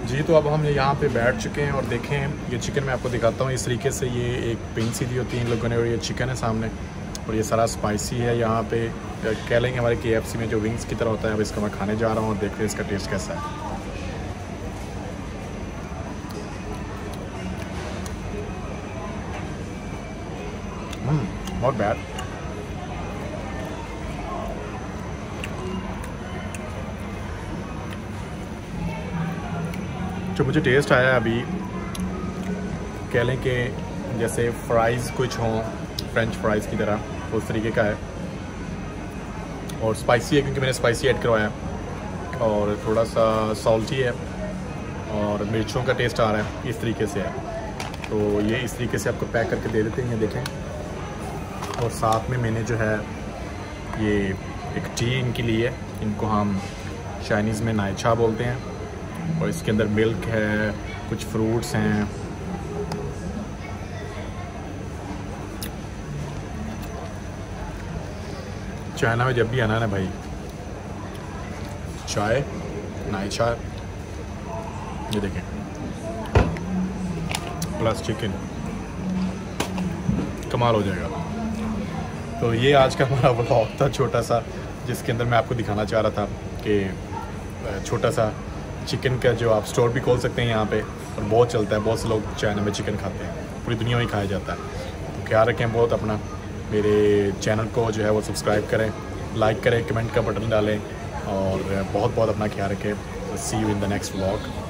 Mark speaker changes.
Speaker 1: जी तो अब हम यहाँ पे बैठ चुके हैं और देखें ये चिकन मैं आपको दिखाता हूँ। इस तरीके से ये एक पिन सी दी होती है इन लोगों ने, और ये चिकन है सामने और ये सारा स्पाइसी है। यहाँ पे कह लेंगे हमारे KFC में जो विंग्स की तरह होता है। अब इसका मैं खाने जा रहा हूँ और देखते हैं इसका टेस्ट कैसा है। Not bad. जो मुझे टेस्ट आया अभी, कह लें कि जैसे फ्राइज़ कुछ हों, फ्रेंच फ्राइज़ की तरह उस तरीके का है। और स्पाइसी है क्योंकि मैंने स्पाइसी ऐड करवाया, और थोड़ा सा सॉल्टी है और मिर्चों का टेस्ट आ रहा है, इस तरीके से है। तो ये इस तरीके से आपको पैक करके दे देते हैं, ये देखें। और साथ में मैंने जो है ये एक टी इनकी ली है, इनको हम चाइनीज़ में नाइचा बोलते हैं। और इसके अंदर मिल्क है, कुछ फ्रूट्स हैं। चाइना में जब भी आना ना भाई, चाय नाइचा, ये देखें, प्लस चिकन, कमाल हो जाएगा। तो ये आज का हमारा व्लॉग था छोटा सा, जिसके अंदर मैं आपको दिखाना चाह रहा था कि छोटा सा चिकन का जो आप स्टोर भी खोल सकते हैं यहाँ पे, और बहुत चलता है। बहुत से लोग चाइना में चिकन खाते हैं, पूरी दुनिया में ही खाया जाता है। तो ख्याल रखें बहुत अपना। मेरे चैनल को जो है वो सब्सक्राइब करें, लाइक करें, कमेंट का बटन डालें, और बहुत बहुत अपना ख्याल रखें। See you in the next vlog.